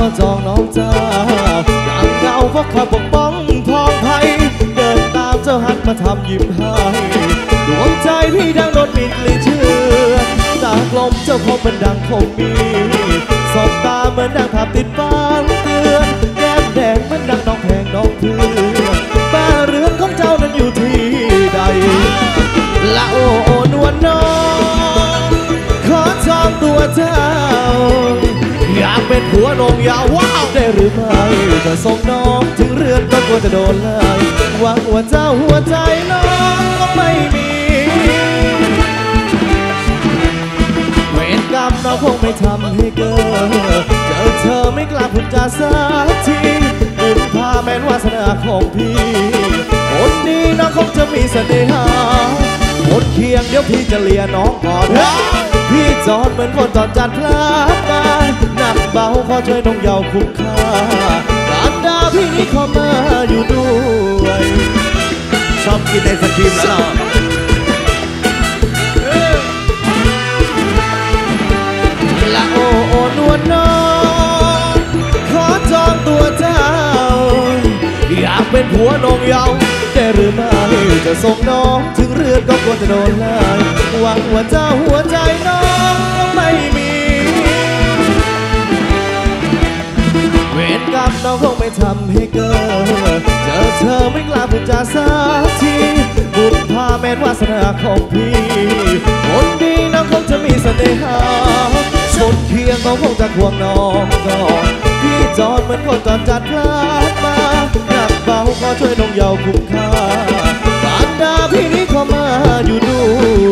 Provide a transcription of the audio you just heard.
าจองน้องเจ้าดังเงาเพราะข้าปกป้องทองไทยเดินตามเจ้าหันมาทำยิ้มให้ดวงใจพี่ดังโดนมีกลิ่นเชื่อจากลมเจ้าคงเป็นดังคงมีสบตาเหมือนดังภาพติดฟ้าเตือนแก้มแดงเหมือนดังน้องแพงน้องเพื่อนบ้านเรือนของเจ้านั้นอยู่ที่ใดละโอนวลน้องขอจองตัวเจ้าอยากเป็นผัวนงยาวว้าวได้หรือไม่จะส่งน้องถึงเรือนก็กลัวจะโดนไล่หวังว่าเจ้าหัวใจน้องก็ไม่มีเวรกรรมน้องคงไม่ทำให้เกิดเจอเธอไม่กล้าพูดจาสักทีบุญพาแม้นวาสนาของพี่คนนี้น้องคงจะมีเสน่หาหมดเคียงเดี๋ยวพี่จะเลียน้องก่อนพี่จอดเหมือนคนจอดจัดพลาดมาหนักเบาขอช่วยน้องเยาว์คุ้มค่าการดาพี่นี้ขอมาอยู่ด้วยชอบกินไอศกรีมแล้วละโอนวลน้องขอจองตัวเจ้าอยากเป็นผัวนงเยาว์ได้หรือไม่จะส่งน้องถึงเรือนก็กลัวจะโดนไล่หวังว่าเจ้าหัวใจน้องไม่มีเวรกรรมน้องคงไม่ทำให้เกิดเจอเธอไม่กล้าพูดจาสักทีบุญพาแม้นวาสนาของพี่คนดีน้องคงจะมีเสน่หาชนเคียงน้องคงจะควงน้องก่อนพี่จอดเหมือนคนจอดจัดพลาดมาหนักเบาขอช่วยน้องเยาว์คุ้มค่าการดาพี่นี้ขอมาอยู่ด้วย